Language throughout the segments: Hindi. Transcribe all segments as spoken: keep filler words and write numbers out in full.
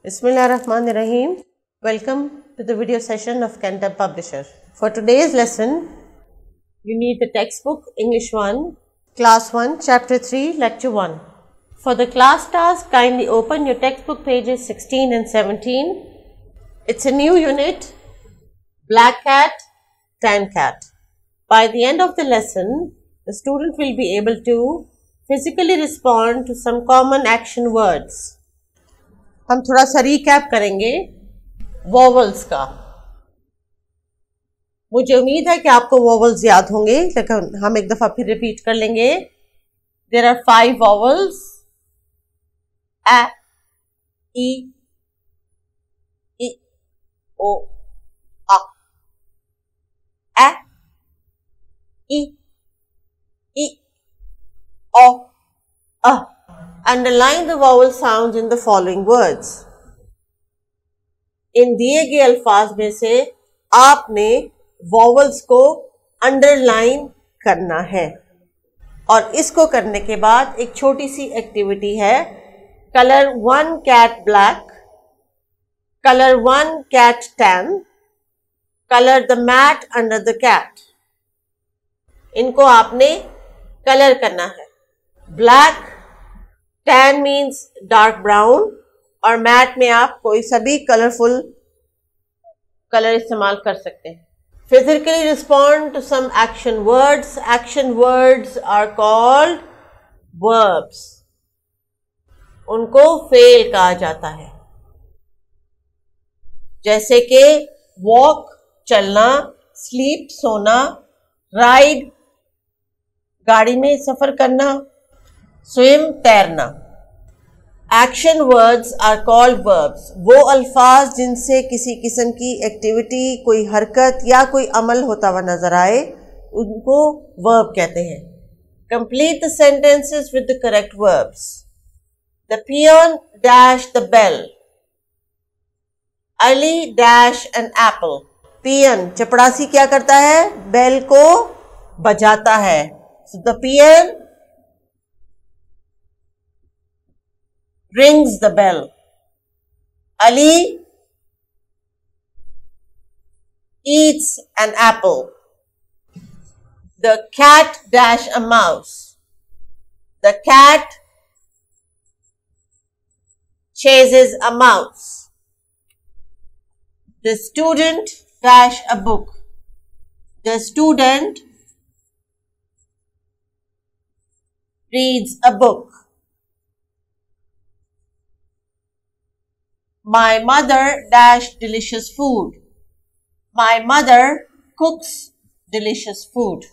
Bismillahirrahmanirrahim. Welcome to the video session of Kentab Publisher. For today's lesson, you need the textbook English one, Class one, Chapter three, Lecture one. For the class task, kindly open your textbook pages sixteen and seventeen. It's a new unit, Black Cat, Tan Cat. By the end of the lesson, the student will be able to physically respond to some common action words. हम थोड़ा सा रिकैप करेंगे वॉवल्स का. मुझे उम्मीद है कि आपको वॉवल्स याद होंगे, लेकिन हम एक दफा फिर रिपीट कर लेंगे. There are five vowels: A, E, I, O, U. A, E, I, O, U. Underline the vowel sounds in the following words. इन दिए गए अल्फाज में से आपने वॉवल्स को अंडरलाइन करना है, और इसको करने के बाद एक छोटी सी एक्टिविटी है. Colour one cat black, colour one cat tan, colour the mat under the cat. इनको आपने कलर करना है. Black, tan means dark brown, और मैट में आप कोई सा भी कलरफुल कलर इस्तेमाल कर सकते हैं. Physically respond to some action words. Action words are called verbs. उनको फेल कहा जाता है, जैसे कि वॉक चलना, स्लीप सोना, राइड गाड़ी में सफर करना, स्विम तैरना. Action words are called verbs. वो अल्फाज जिनसे किसी किस्म की एक्टिविटी, कोई हरकत या कोई अमल होता हुआ नजर आए, उनको वर्ब कहते हैं. Complete the sentences with the correct verbs. The peon dash the bell. Ali dash an apple. Peon चपड़ासी क्या करता है? बेल को बजाता है. So the peon rings the bell. Ali eats an apple. The cat dash a mouse. The cat chases a mouse. The student dash a book. The student reads a book. My mother dash delicious food. My mother cooks delicious food.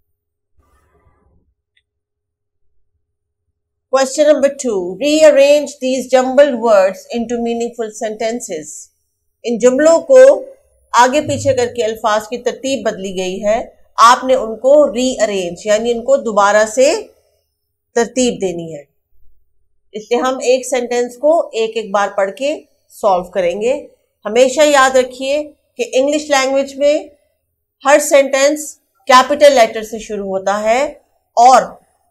Question number two. Rearrange these jumbled words into meaningful sentences. इन जुमलों को आगे पीछे करके अल्फाज की तरतीब बदली गई है. आपने उनको रीअरेंज यानी इनको दोबारा से तरतीब देनी है. इसलिए हम एक सेंटेंस को एक एक बार पढ़ के सॉल्व करेंगे. हमेशा याद रखिए कि इंग्लिश लैंग्वेज में हर सेंटेंस कैपिटल लेटर से शुरू होता है और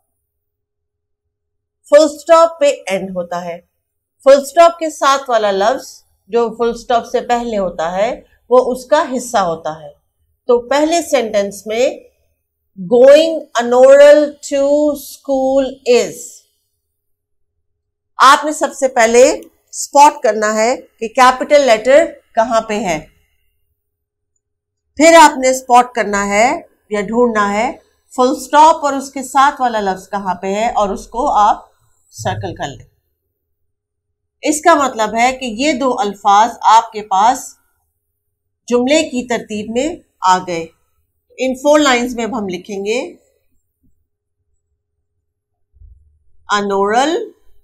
फुल स्टॉप पे एंड होता है. फुल स्टॉप के साथ वाला लफ्ज जो फुल स्टॉप से पहले होता है वो उसका हिस्सा होता है. तो पहले सेंटेंस में गोइंग अनोरल टू स्कूल इज. आपने सबसे पहले स्पॉट करना है कि कैपिटल लेटर कहां पे है. फिर आपने स्पॉट करना है या ढूंढना है फुल स्टॉप और उसके साथ वाला लफ्ज कहां पे है, और उसको आप सर्कल कर लें. इसका मतलब है कि ये दो अल्फाज आपके पास जुमले की तरतीब में आ गए. इन फोर लाइंस में अब हम लिखेंगे अनोरल,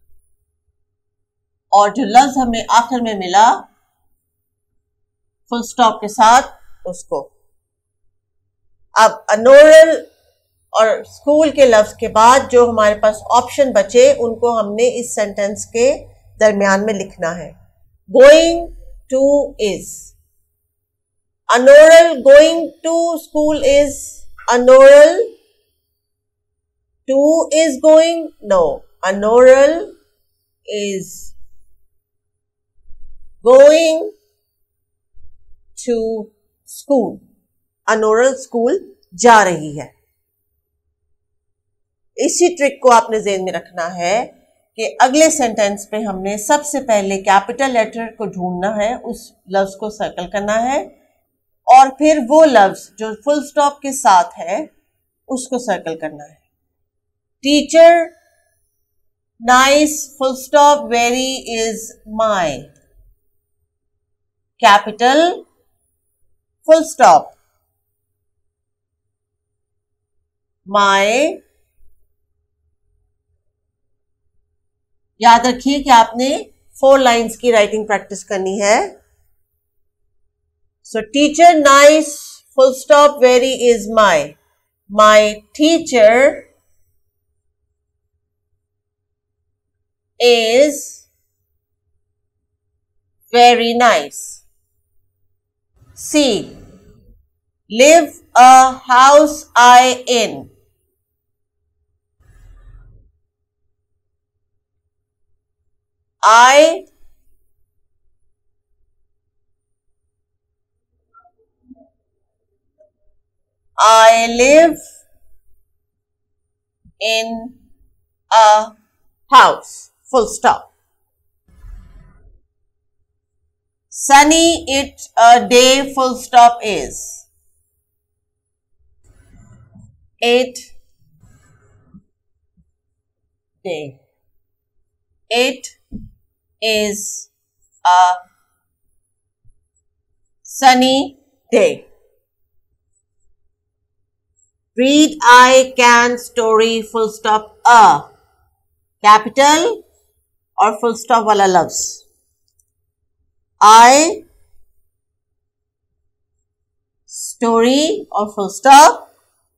और जो लफ्ज हमें आखिर में मिला फुल स्टॉप के साथ उसको. अब अनोरल और स्कूल के लफ्ज के बाद जो हमारे पास ऑप्शन बचे उनको हमने इस सेंटेंस के दरमियान में लिखना है. Going to is. अनोरल गोइंग टू स्कूल इज. अनोरल टू इज गोइंग. नो, अनोरल is गोइंग टू स्कूल, अनोरल स्कूल जा रही है। इसी ट्रिक को आपने ज़हन में रखना है कि अगले सेंटेंस पे हमने सबसे पहले कैपिटल लेटर को ढूंढना है, उस लफ्ज को सर्कल करना है और फिर वो लफ्ज जो फुल स्टॉप के साथ है उसको सर्कल करना है। Teacher nice full stop very is my, capital full stop my. याद रखिए कि आपने फोर लाइंस की राइटिंग प्रैक्टिस करनी है। So teacher nice full stop very is my, my teacher is very nice. C live a house I in, I I live in a house, full stop. Sunny it a day, full stop is. It day. It is a sunny day. Read I can story, full stop a, capital और full stop वाला लफ्ज। I story और full stop,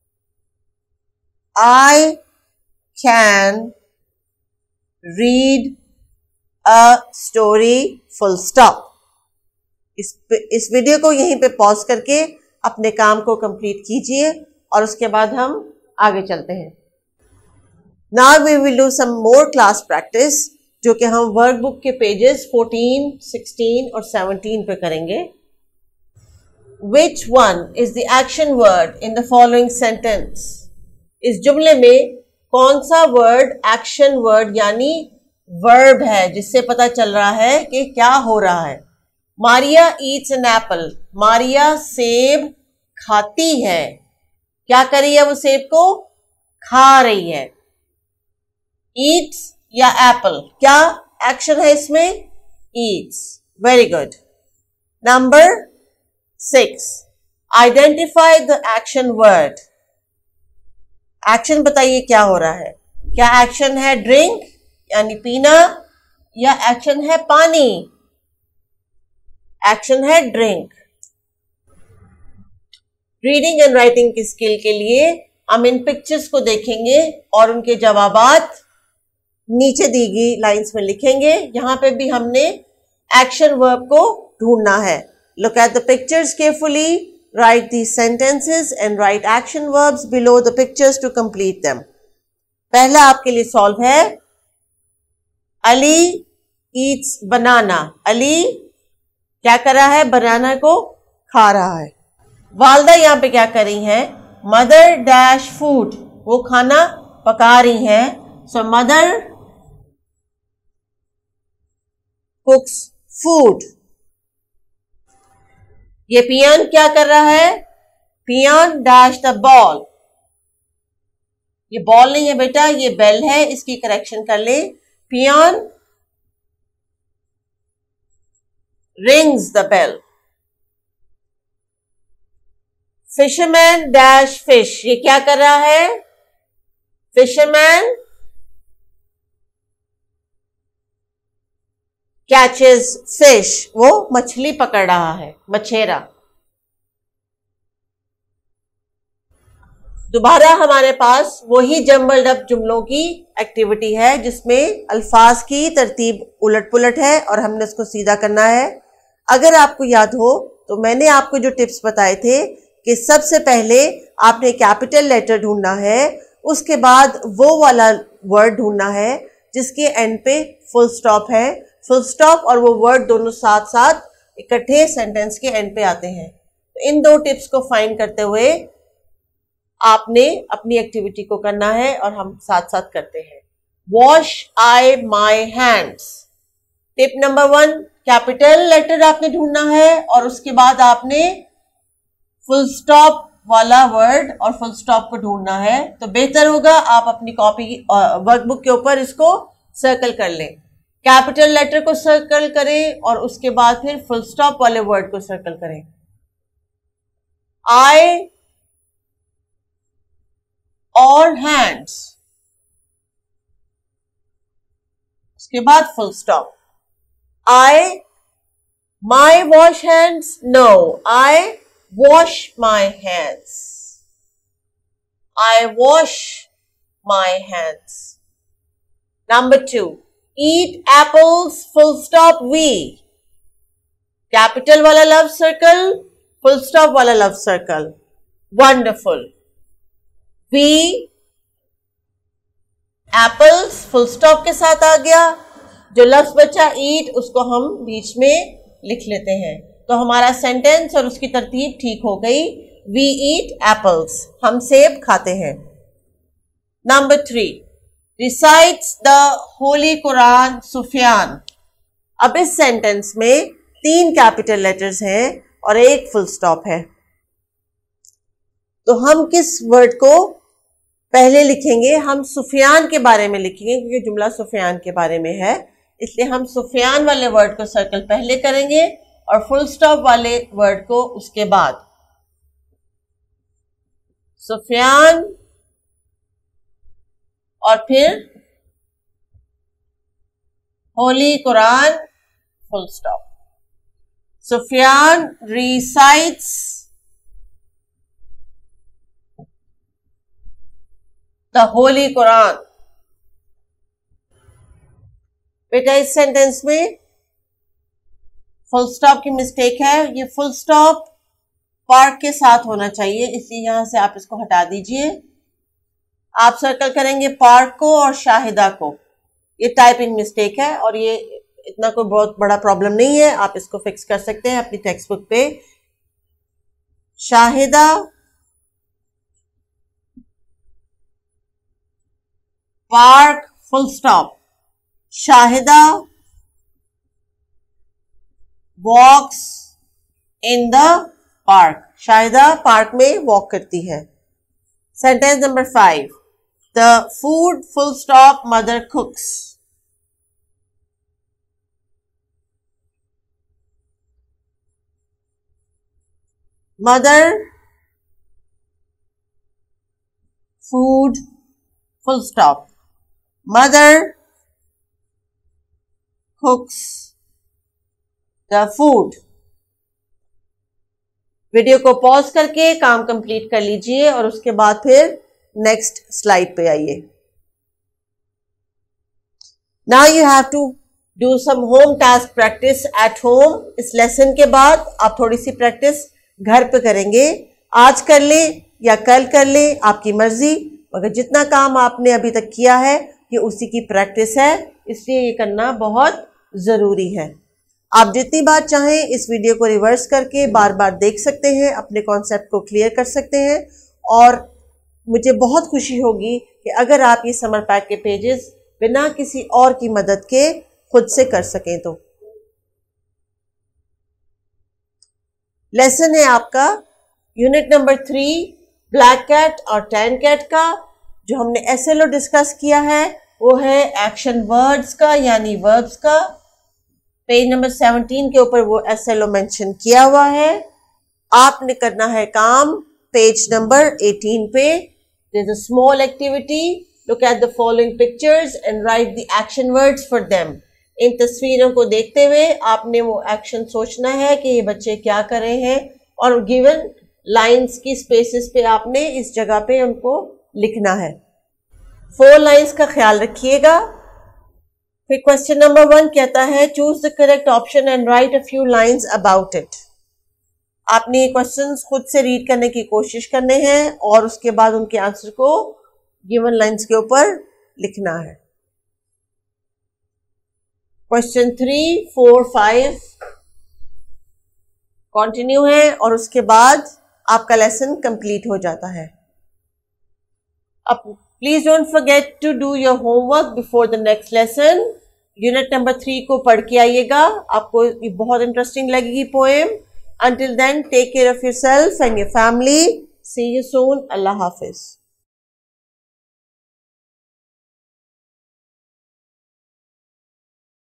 I can read a story, full stop। इस इस वीडियो को यहीं पे पॉज करके अपने काम को कंप्लीट कीजिए और उसके बाद हम आगे चलते हैं। Now we will do some more class practice, जो कि हम वर्कबुक के पेजेस फोर्टीन, सिक्सटीन और सेवनटीन पे करेंगे। Which one is the action word in the following sentence? इस जुमले में कौन सा वर्ड एक्शन वर्ड यानी वर्ब है जिससे पता चल रहा है कि क्या हो रहा है। Maria eats an apple, Maria सेब खाती है। क्या कर रही है वो? सेब को खा रही है। ईट्स या एप्पल, क्या एक्शन है इसमें? Eats. Very good. Number six, identify the action word. Action बताइए क्या हो रहा है। क्या एक्शन है ड्रिंक यानी पीना, या एक्शन है पानी? एक्शन है ड्रिंक। रीडिंग एंड राइटिंग की स्किल के लिए हम इन पिक्चर्स को देखेंगे और उनके जवाबात नीचे दी गई लाइंस में लिखेंगे। यहां पे भी हमने एक्शन वर्ब को ढूंढना है। Look at the pictures carefully, write the sentences and write action verbs below the pictures to complete them. पहला आपके लिए सॉल्व है, अली ईट्स बनाना। अली क्या कर रहा है? बनाना को खा रहा है। वालदा यहाँ पे क्या कर रही हैं? मदर डैश फूड, वो खाना पका रही हैं। So mother cooks food. ये पियान क्या कर रहा है? पियान डैश द बॉल, ये बॉल नहीं है बेटा, ये बेल है, इसकी करेक्शन कर ले। Peon rings the bell. Fisherman dash fish, ये क्या कर रहा है? फिशरमैन कैचेस फिश, वो मछली पकड़ रहा है, मछेरा। दोबारा हमारे पास वही जम्बल्ड अप जुमलों की एक्टिविटी है जिसमें अल्फाज की तरतीब उलट पुलट है और हमने उसको सीधा करना है। अगर आपको याद हो तो मैंने आपको जो टिप्स बताए थे कि सबसे पहले आपने कैपिटल लेटर ढूंढना है, उसके बाद वो वाला वर्ड ढूंढना है जिसके एंड पे फुल स्टॉप है। फुल स्टॉप और वो वर्ड दोनों साथ साथ इकट्ठे सेंटेंस के एंड पे आते हैं। तो इन दो टिप्स को फाइंड करते हुए आपने अपनी एक्टिविटी को करना है और हम साथ साथ करते हैं। Wash I my hands. Tip number one, capital letter आपने ढूंढना है और उसके बाद आपने फुल स्टॉप वाला वर्ड और फुल स्टॉप को ढूंढना है। तो बेहतर होगा आप अपनी कॉपी वर्कबुक के ऊपर इसको सर्कल कर लें। कैपिटल लेटर को सर्कल करें और उसके बाद फिर फुल स्टॉप वाले वर्ड को सर्कल करें। आई और हैंड्स, उसके बाद full stop. I my wash hands, no, I wash my hands. I wash my hands. Number two, eat apples, full stop, we. Capital wala love circle, full stop wala love circle. Wonderful. We apples, full stop के साथ आ गया। जो लफ्ज बचा eat, उसको हम बीच में लिख लेते हैं। तो हमारा सेंटेंस और उसकी तरतीब ठीक हो गई। वी ईट एप्पल्स, हम सेब खाते हैं। Number three, recites the holy Quran Sufiyan. अब इस सेंटेंस में तीन कैपिटल लेटर्स हैं और एक फुल स्टॉप है। तो हम किस वर्ड को पहले लिखेंगे? हम सुफियान के बारे में लिखेंगे क्योंकि जुमला सुफियान के बारे में है, इसलिए हम सुफियान वाले वर्ड को सर्कल पहले करेंगे और फुल स्टॉप वाले वर्ड को उसके बाद। सुफियान और फिर holy Quran, full stop. Sufiyan recites the holy Quran. बेटा इस सेंटेंस में फुल स्टॉप की मिस्टेक है। ये फुल स्टॉप पार्क के साथ होना चाहिए, इसलिए यहां से आप इसको हटा दीजिए। आप सर्कल करेंगे पार्क को और शाहिदा को। ये टाइपिंग मिस्टेक है और ये इतना कोई बहुत बड़ा प्रॉब्लम नहीं है, आप इसको फिक्स कर सकते हैं अपनी टेक्स्ट बुक पे। Shahida park, full stop. Shahida walks in the park. Shahida park में वॉक करती है। Sentence number five, the food full stop mother cooks. Mother food full stop, mother cooks the food. Video को पॉज करके काम कंप्लीट कर लीजिए और उसके बाद फिर नेक्स्ट स्लाइड पे आइए। Now you have to do some home task practice at home. इस लेसन के बाद आप थोड़ी सी प्रैक्टिस घर पे करेंगे। आज कर ले या कल कर ले, आपकी मर्जी, मगर जितना काम आपने अभी तक किया है ये उसी की प्रैक्टिस है, इसलिए ये करना बहुत जरूरी है। आप जितनी बार चाहें इस वीडियो को रिवर्स करके बार बार देख सकते हैं, अपने कॉन्सेप्ट को क्लियर कर सकते हैं और मुझे बहुत खुशी होगी कि अगर आप ये समर पैक के पेजेस बिना किसी और की मदद के खुद से कर सकें। तो लेसन है आपका unit number three black cat और टैन कैट का। जो हमने एस एल ओ डिस्कस किया है वो है एक्शन वर्ड्स का यानी वर्ब्स का। पेज नंबर सेवनटीन के ऊपर वो एस एल ओ मेंशन किया हुआ है। आपने करना है काम पेज नंबर एटीन पे। There is a small activity, look at the following pictures and write the action words for them. इन तस्वीरों को देखते हुए आपने वो एक्शन सोचना है कि ये बच्चे क्या कर रहे हैं और गिवन लाइंस की स्पेसेस पे आपने इस जगह पे उनको लिखना है। फोर लाइंस का ख्याल रखिएगा। फिर क्वेश्चन नंबर वन कहता है choose the correct option and write a few lines about it. आपने ये क्वेश्चंस खुद से रीड करने की कोशिश करने हैं और उसके बाद उनके आंसर को गिवन लाइंस के ऊपर लिखना है। Question three four five continue है और उसके बाद आपका लेसन कंप्लीट हो जाता है। अब please don't forget to do your homework before the next lesson. Unit number three को पढ़ के आइएगा, आपको ये बहुत इंटरेस्टिंग लगेगी poem. Until then, take care of yourself and your family. See you soon. Allah Hafiz.